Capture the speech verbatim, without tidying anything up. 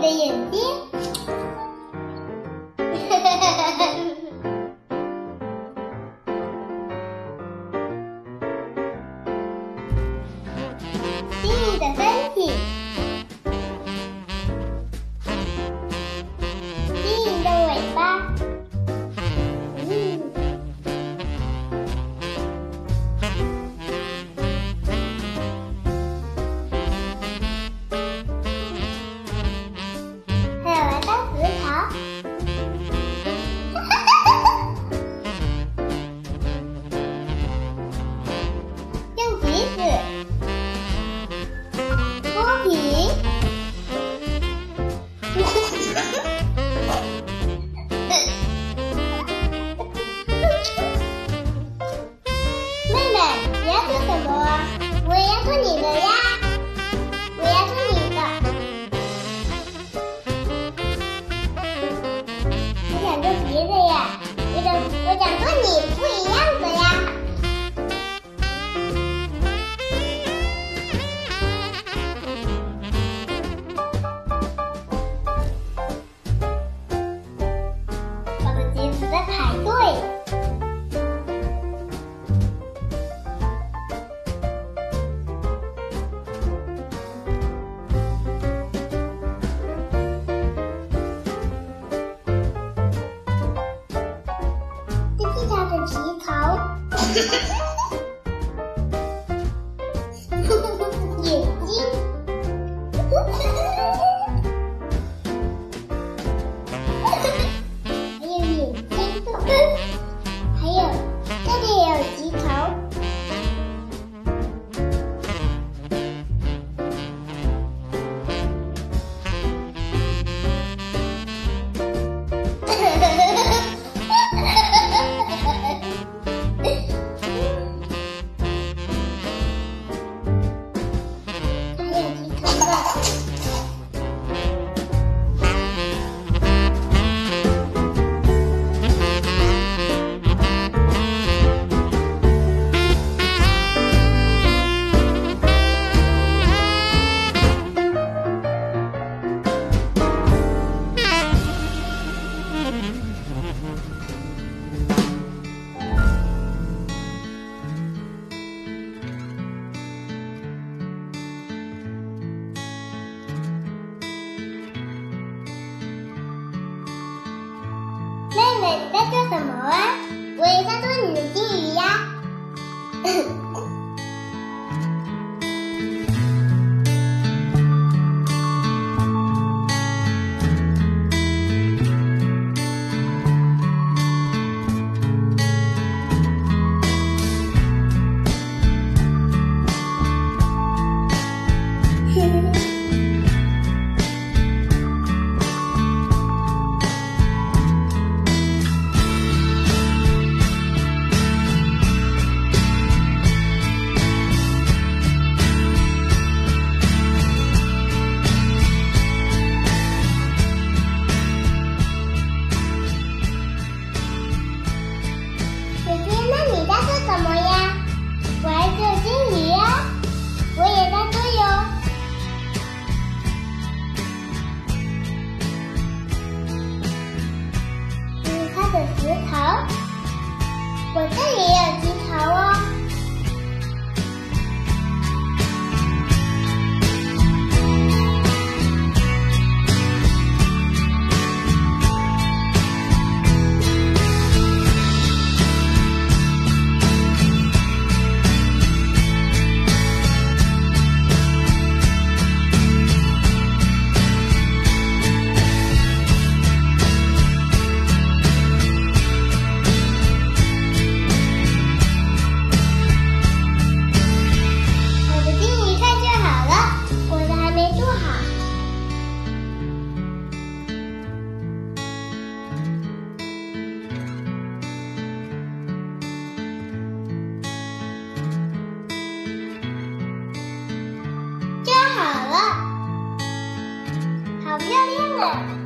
的眼睛。金鱼的身体，金鱼的尾巴，嗯，还有来到石头。用鼻子剥皮，妹妹，你要做什么啊？我也要做你的呀，我要做你的。我想做别的呀，我想我想做你不一样的呀。在排队，这是它的旗头，眼睛。还有这里也有鸡头，还有鸡头吧。妹妹，你在做什么啊？我也在做你的金鱼呀。什么呀？我还做金鱼呀，我也在做哟。这是它的石头，我这里也有石头哦。好漂亮啊！